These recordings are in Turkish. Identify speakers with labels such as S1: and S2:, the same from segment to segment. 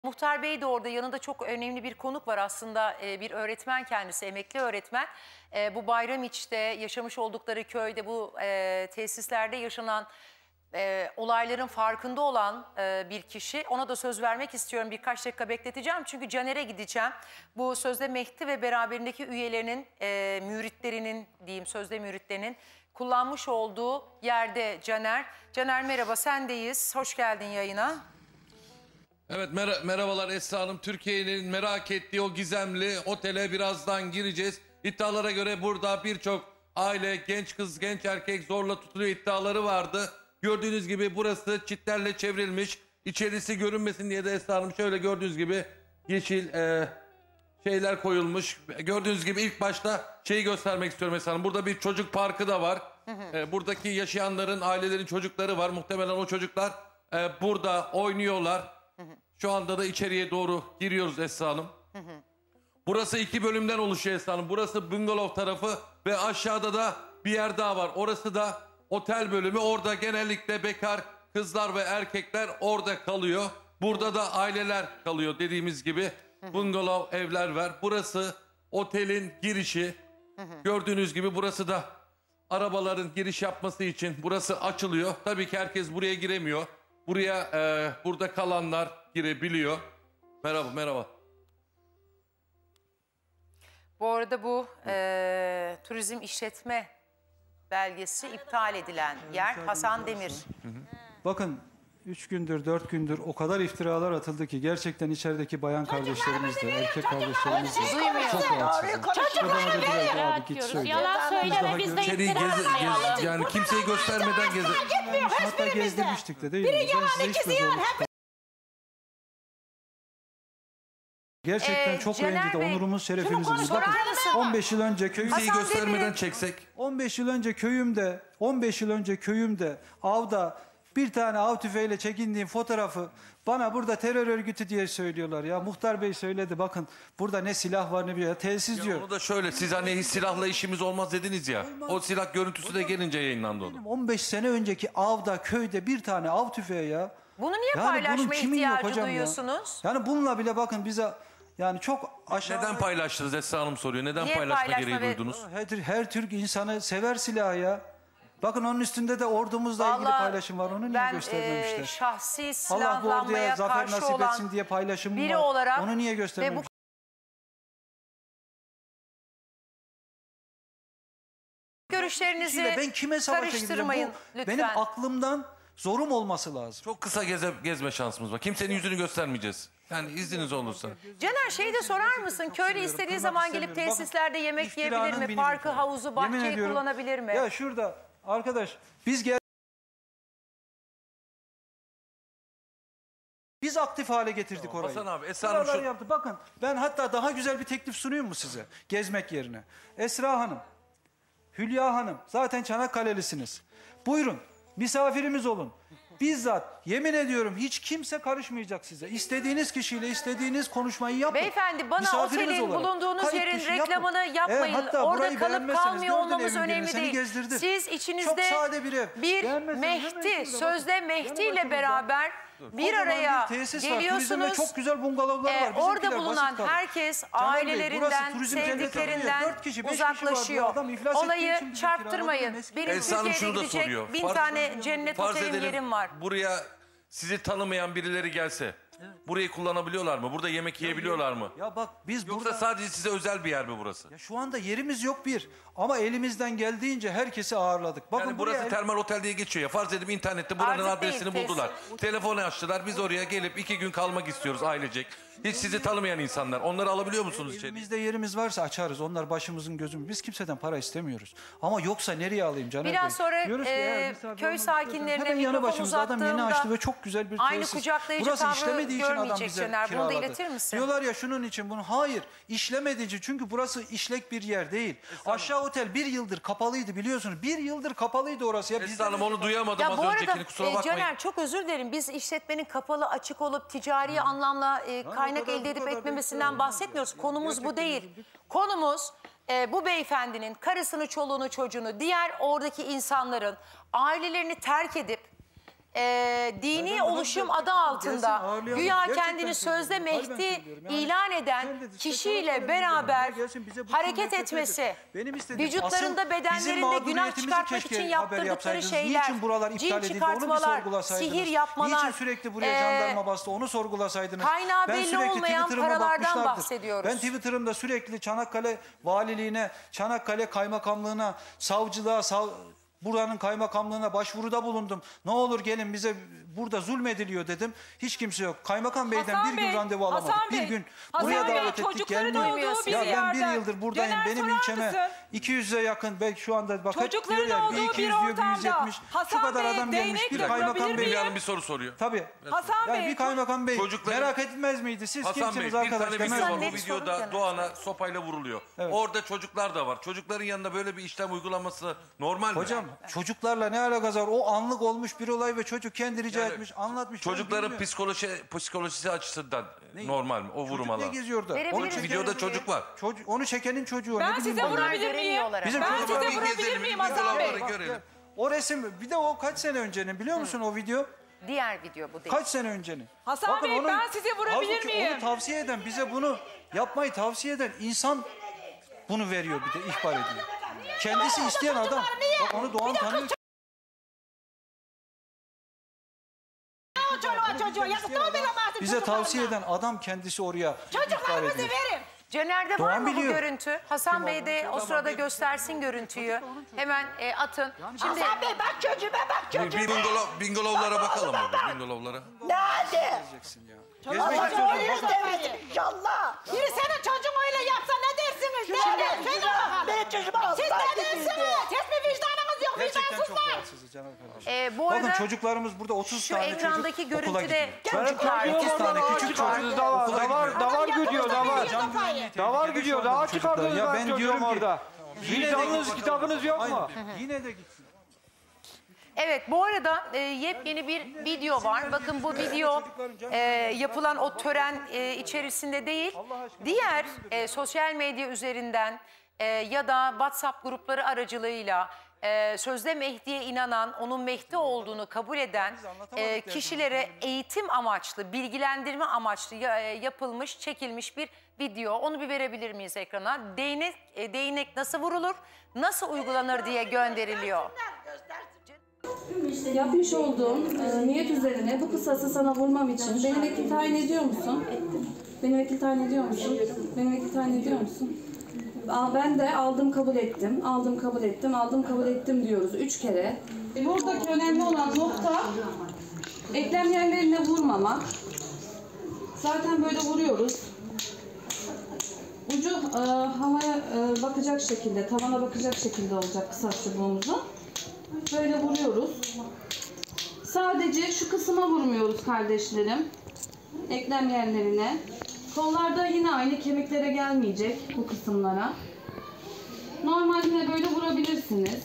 S1: Muhtar Bey de orada, yanında çok önemli bir konuk var aslında, bir öğretmen kendisi, emekli öğretmen. Bu Bayramiç'te yaşamış oldukları köyde, bu tesislerde yaşanan olayların farkında olan bir kişi. Ona da söz vermek istiyorum, birkaç dakika bekleteceğim çünkü Caner'e gideceğim. Bu sözde Mehdi ve beraberindeki üyelerinin, müritlerinin diyeyim, sözde müritlerinin kullanmış olduğu yerde Caner. Caner merhaba, sendeyiz, hoş geldin yayına.
S2: Evet, merhabalar Esra Hanım. Türkiye'nin merak ettiği o gizemli otele birazdan gireceğiz. İddialara göre burada birçok aile, genç kız, genç erkek zorla tutuluyor iddiaları vardı. Gördüğünüz gibi burası çitlerle çevrilmiş. İçerisi görünmesin diye de Esra Hanım şöyle gördüğünüz gibi yeşil şeyler koyulmuş. Gördüğünüz gibi ilk başta şeyi göstermek istiyorum Esra Hanım. Burada bir çocuk parkı da var. Buradaki yaşayanların, ailelerin çocukları var. Muhtemelen o çocuklar burada oynuyorlar. Şu anda da içeriye doğru giriyoruz Esra Hanım. Burası 2 bölümden oluşuyor Esra Hanım. Burası bungalov tarafı ve aşağıda da bir yer daha var. Orası da otel bölümü. Orada genellikle bekar kızlar ve erkekler orada kalıyor. Burada da aileler kalıyor dediğimiz gibi. Bungalov evler var. Burası otelin girişi. Gördüğünüz gibi burası da arabaların giriş yapması için burası açılıyor. Tabii ki herkes buraya giremiyor. Buraya burada kalanlar girebiliyor. Merhaba, merhaba.
S1: Bu arada bu turizm işletme belgesi iptal edilen yer Hasan Demir.
S3: Bakın 3 gündür 4 gündür o kadar iftiralar atıldı ki gerçekten içerideki bayan kardeşlerimiz de erkek kardeşlerimiz de çok rahatsız.
S4: Yalan söyleme, biz de
S2: İçeriği yani kimseyi göstermeden
S3: Hatta gezdirmiştik de değil mi? Ben size hiç söz olmuştum. Gerçekten çok rencide, onurumuz, şerefimiz. Bakın 15 yıl önce
S2: kimseyi göstermeden çeksek.
S3: 15 yıl önce köyümde avda bir tane av tüfeğiyle çekindiğim fotoğrafı bana burada terör örgütü diye söylüyorlar ya. Muhtar Bey söyledi, bakın burada ne silah var ne bir tesis diyor.
S2: Onu da şöyle, siz hani hiç silahla işimiz olmaz dediniz ya. O silah görüntüsü de gelince yayınlandı onu.
S3: 15 sene önceki avda, köyde bir tane av tüfeği ya.
S1: Bunu niye paylaşma ihtiyacı duyuyorsunuz?
S3: Yani bununla bile bakın bize yani çok aşağı...
S2: Neden paylaştınız Esra Hanım soruyor. Neden paylaşma gereği duydunuz?
S3: Her Türk insanı sever silahı ya. Bakın onun üstünde de ordumuzla ilgili paylaşım var. Onu niye göstermemişler?
S1: Ben şahsi
S3: Allah bu orduya
S1: silahlanmaya
S3: zafer
S1: karşı
S3: nasip
S1: olan
S3: etsin diye paylaşım
S1: biri
S3: var.
S1: olarak
S3: Onu niye göstermemişler?
S1: Görüşlerinizi
S3: ben kime savaşa
S1: karıştırmayın lütfen.
S3: Benim aklımdan zorum olması lazım.
S2: Çok kısa gezme şansımız var. Kimsenin yüzünü göstermeyeceğiz. Yani izniniz olursa.
S1: Caner şeyi de sorar mısın? Köylü istediği zaman gelip tesislerde yemek yiyebilir mi? Parkı, havuzu, bahçeyi kullanabilir mi?
S3: Ya şurada arkadaş biz aktif hale getirdik orayı.
S2: Hasan abi, Esra Hanım
S3: yaptı. Bakın ben hatta daha güzel bir teklif sunuyor mu size? Gezmek yerine. Esra Hanım, Hülya Hanım, zaten Çanakkale'lisiniz. Buyurun, misafirimiz olun. Bizzat yemin ediyorum hiç kimse karışmayacak size. İstediğiniz kişiyle istediğiniz konuşmayı yapın.
S1: Beyefendi bana otelin bulunduğunuz yerin reklamını yapmayın. Orada kalıp kalmıyor olmamız önemli değil. Siz içinizde bir Mehdi, sözde Mehdi ile beraber bir araya geliyorsunuz.
S3: Çok güzel bungalovlar var.
S1: Orada bulunan herkes ailelerinden, sevdiklerinden uzaklaşıyor. Olayı çarptırmayın. Benim Türkiye'de gidecek 1000 tane cennet otelim yerim var.
S2: Buraya sizi tanımayan birileri gelse burayı kullanabiliyorlar mı? Burada yemek yiyebiliyorlar mı?
S3: Ya bak biz
S2: Yoksa
S3: burada...
S2: sadece size özel bir yer mi burası?
S3: Ya şu anda yerimiz yok ama elimizden geldiğince herkesi ağırladık. Bakın
S2: yani burası termal otel diye geçiyor ya. Farz edip internette buranın adresini buldular. Telefonu açtılar. Biz oraya gelip 2 gün kalmak istiyoruz ailecek. Hiç sizi tanımayan insanlar. Onları alabiliyor musunuz içeri?
S3: Elimizde yerimiz varsa açarız. Onlar başımızın gözümüz. Biz kimseden para istemiyoruz. Ama yoksa nereye alayım Caner Bey?
S1: Biraz sonra köy sakinlerine mikrofon uzattığımda
S3: adam yeni açtı ve çok güzel bir
S1: aynı kucaklayıcı tavrı görmeyecek Caner. Bunu da iletir misin?
S3: Diyorlar ya şunun için bunu. Hayır. İşlemediği için. Çünkü burası işlek bir yer değil. Aşağı otel 1 yıldır kapalıydı biliyorsunuz. 1 yıldır kapalıydı orası.
S2: Esra Hanım onu duyamadım az öncekini, kusura bakmayın.
S1: Caner çok özür dilerim. Biz işletmenin kapalı açık olup ticari anlamda kaynak elde edip etmemesinden bahsetmiyoruz. Konumuz bu değil. Konumuz bu beyefendinin karısını, çoluğunu, çocuğunu, diğer oradaki insanların ailelerini terk edip dini
S3: ben
S1: oluşum
S3: harbiden
S1: adı altında
S3: ağırlayalım.
S1: güya
S3: Gerçekten
S1: kendini
S3: söylüyorum.
S1: sözde
S3: Harbiden
S1: Mehdi
S3: söylüyorum. Yani
S1: ilan eden
S3: kendi işte
S1: kişiyle
S3: Çanakkale'nin
S1: beraber
S3: gelsin bize bu
S1: hareket
S3: cumhuriyeti
S1: etmesi,
S3: verin. Benim istediğim
S1: vücutlarında,
S3: asıl
S1: bedenlerinde
S3: bizim
S1: günah
S3: mağduriyetimizi
S1: çıkartmak
S3: keşke
S1: için
S3: haber
S1: yaptırdıkları
S3: yapsaydınız.
S1: şeyler,
S3: Niçin buralar
S1: cin
S3: iptal edildi onu bir
S1: çıkartmalar,
S3: sorgulasaydınız.
S1: sihir yapmalar,
S3: Niçin sürekli buraya jandarma bastı onu sorgulasaydınız.
S1: kaynağı
S3: Ben
S1: belli
S3: sürekli
S1: olmayan
S3: Twitter'ıma
S1: paralardan
S3: bakmışlardır.
S1: bahsediyoruz.
S3: Ben Twitter'ımda sürekli Çanakkale valiliğine, Çanakkale kaymakamlığına, savcılığa, buranın kaymakamlığına başvuruda bulundum. Ne olur gelin bize burada zulmediliyor dedim. Hiç kimse yok. Kaymakam Bey'den
S5: Hasan
S3: bir gün
S5: Bey,
S3: randevu alamadık.
S5: Hasan
S3: Bir
S5: Bey,
S3: gün
S5: Hasan
S3: buraya
S5: Bey,
S3: davet ettik.
S5: çocukların
S3: Gelmiyor.
S5: olduğu bir
S3: Ya ben bir
S5: yerden
S3: yıldır buradayım.
S5: döner
S3: Benim
S5: sorar
S3: ilçeme
S5: mısın?
S3: 200'e yakın belki şu anda bak hep
S5: Çocukların
S3: diyor ya,
S5: olduğu
S3: bir
S5: bir
S3: 200 diyor, bir
S5: ortamda
S3: 170. Şu
S5: Hasan
S3: kadar
S5: Bey,
S3: adam gelmiş.
S5: değnekle
S3: Bir kaymakam
S5: vurabilir
S3: bey.
S5: miyim?
S2: Hanım bir soru soruyor.
S3: Tabii.
S5: Hasan
S3: Yani
S5: Bey,
S3: bir kaymakam bey
S2: Çocukların-
S3: merak etmez miydi? Siz
S2: Hasan Bey
S3: kimsiniz
S2: bir
S3: arkadaş?
S2: tane
S3: demez
S2: video var.
S3: miydi?
S2: Bu
S1: Net sorun
S2: videoda
S1: genel.
S2: Doğan'a sopayla vuruluyor.
S3: Evet.
S2: Orada çocuklar da var. Çocukların yanında böyle bir işlem uygulaması normal mi?
S3: Hocam çocuklarla ne alakası var? O anlık olmuş bir olay ve çocuk kendi rica
S2: Yani
S3: etmiş, anlatmış.
S2: Çocukların
S3: Ben
S2: psikolojisi açısından normal mi? O
S3: Çocuk
S2: vurmalar.
S3: ne geziyor da?
S1: Verebiliriz.
S3: Onu çeken-
S2: Videoda çocuk var.
S3: Onu çekenin çocuğu.
S5: Ben
S3: ne bileyim
S5: size
S3: ben.
S5: vurabilir miyim?
S1: Göremiyorlar
S3: Bizim
S1: ama.
S5: Ben
S3: çocuklar
S5: size
S3: bir
S5: vurabilir
S2: gezelim,
S5: miyim
S2: bir
S5: Hasan Bey?
S2: videoları görelim.
S3: O resim bir de o kaç sene öncenin biliyor musun o video?
S1: Diğer video bu değil.
S3: Kaç sene öncenin?
S5: Hasan Bey, ben size vurabilir
S3: halbuki
S5: miyim?
S3: onu tavsiye eden bize bunu yapmayı tavsiye eden insan bunu veriyor bir de ihbar ediyor. Kendisi isteyen adam. Bak onu Doğan tanıyor.
S6: Çocuğa yazık da böyle bahsedin.
S3: Bize tavsiye eden adam kendisi oraya ihbar
S6: Çocuklarımızı
S3: ediyor.
S6: verin.
S1: Caner'de var
S3: Doğan
S1: mı bu
S3: biliyor.
S1: görüntü? Hasan Bey de o sırada göstersin görüntüyü. Hemen atın. Şimdi
S6: Hasan Bey bak çocuğuma bak çocuğuma.
S2: Bingolovlara bakalım mı? Bingolovlara.
S6: Nerede?
S3: Gezmek
S6: Allah
S3: istiyorsan
S6: doğru demesin inşallah. Biri senin çocuğun öyle yapsa ne dersiniz? Söyle bakalım. Benim çocuğuma siz ne dersiniz? Hiç mi vicdanınız yok?
S3: gerçekten çok
S6: Vicdansızlar.
S3: rahatsızız canım kardeşim.
S1: bu
S3: Bakın
S1: arada
S3: çocuklarımız burada 30
S1: şu
S3: tane çocuk
S1: ekrandaki
S3: okula
S1: görüntüde
S3: gidiyor.
S1: çocuklar
S3: 30 tane küçük çocuk okula gidiyor.
S7: Davar gidiyor, davar. Davar gidiyor, davar çıkardınız
S3: Ya
S7: ben
S3: ben
S7: çocuğum
S3: diyorum ki
S7: orada.
S3: yine de
S7: Vicdanınız,
S3: gitsin.
S7: kitabınız yok mu?
S3: Aynen. Yine de gitsin.
S1: Evet, bu arada yepyeni bir video var. Bakın bu video yapılan o tören içerisinde değil. Diğer sosyal medya üzerinden ya da WhatsApp grupları aracılığıyla sözde Mehdi'ye inanan, onun Mehdi olduğunu kabul eden kişilere eğitim amaçlı, bilgilendirme amaçlı yapılmış, çekilmiş bir video. Onu bir verebilir miyiz ekrana? Değnek nasıl vurulur, nasıl uygulanır diye gönderiliyor.
S8: Yapmış olduğum niyet üzerine bu kısası sana vurmam için beni vekil tayin ediyor musun? Beni vekil tayin ediyor musun? Beni vekil tayin ediyor musun? Ben de aldım kabul ettim, aldım kabul ettim, aldım kabul ettim diyoruz 3 kere. Buradaki önemli olan nokta eklem yerlerine vurmamak. Zaten böyle vuruyoruz. Ucu havaya bakacak şekilde, tavana bakacak şekilde olacak kısas çubuğumuzun. Böyle vuruyoruz. Sadece şu kısma vurmuyoruz kardeşlerim. Eklem yerlerine. Kollarda yine aynı kemiklere gelmeyecek bu kısımlara. Normal yine böyle vurabilirsiniz.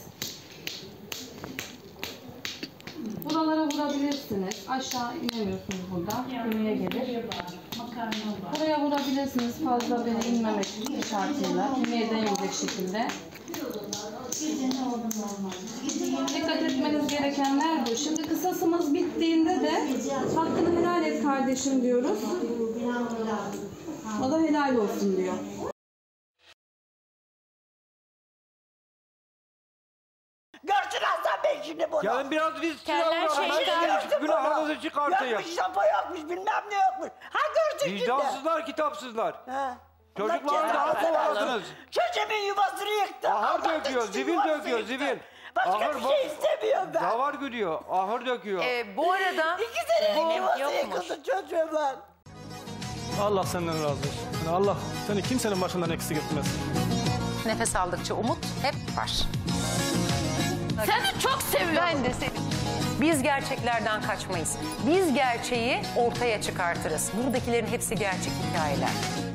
S8: Buralara vurabilirsiniz. Aşağı inemiyorsunuz burada. Kemiğe gelir. Buraya vurabilirsiniz fazla böyle inmemek şartıyla. Kemiğe değmeyecek şekilde. Dikkat etmeniz gerekenler bu. Şimdi kısasımız bittiğinde de hakkını helal et kardeşim diyoruz. O da helal olsun diyor.
S6: Görsün Hasan Bey şimdi bunu.
S7: Gelin biraz biz
S1: Keller şeytan.
S7: günahınızı çıkartayım.
S6: Yokmuş şapo yokmuş bilmem ne yokmuş. Ha görsün şimdi.
S7: Vicdansızlar, kitapsızlar.
S6: Ha.
S7: Çocukları daha kovaladınız.
S6: Çocuğumun yuvasını yıktı.
S7: Ahır
S6: Allah
S7: döküyor,
S6: için
S7: zivil
S6: yuvasını
S7: döküyor,
S6: yıktı.
S7: zivil.
S6: Başka
S7: Ahır
S6: bir
S7: bu-
S6: şey istemiyorum ben.
S7: Davar gidiyor, ahır döküyor.
S1: Bu arada
S6: 2 senelik yuvası
S1: yokmuş.
S6: yıkıldı çocuğumun.
S9: Allah senden razı olsun. Yani Allah seni kimsenin başından eksik etmez.
S1: nefes aldıkça umut hep var.
S6: Seni çok seviyorum.
S1: Ben de seni. Biz gerçeklerden kaçmayız. Biz gerçeği ortaya çıkartırız. Buradakilerin hepsi gerçek hikayeler.